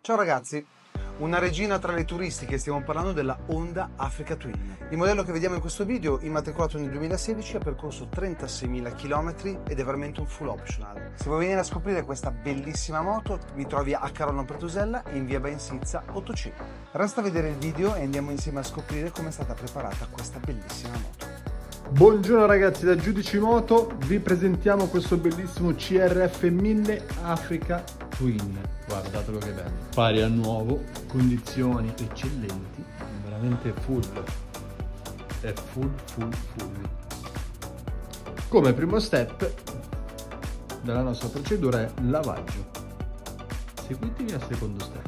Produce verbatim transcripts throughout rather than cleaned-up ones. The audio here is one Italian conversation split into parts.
Ciao ragazzi, una regina tra le turistiche, stiamo parlando della Honda Africa Twin. Il modello che vediamo in questo video, immatricolato nel duemilasedici, ha percorso trentaseimila chilometri ed è veramente un full optional. Se vuoi venire a scoprire questa bellissima moto, mi trovi a Carolo Pertusella in via Bensizza otto C. Resta a vedere il video e andiamo insieme a scoprire come è stata preparata questa bellissima moto. Buongiorno ragazzi, da Giudici Moto vi presentiamo questo bellissimo C R F mille Africa Twin. Guardatelo che bello, pari a nuovo, condizioni eccellenti, veramente full, è full full full. Come primo step della nostra procedura è lavaggio. Seguitemi al secondo step.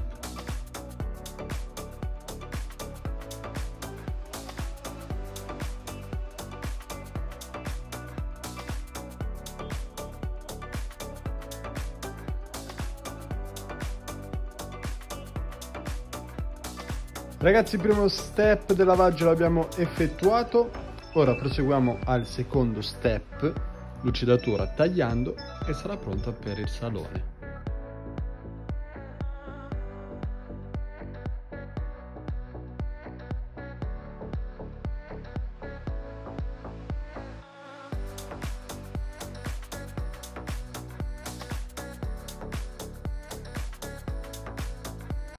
Ragazzi, il primo step del lavaggio l'abbiamo effettuato, ora proseguiamo al secondo step, lucidatura tagliando, e sarà pronta per il salone.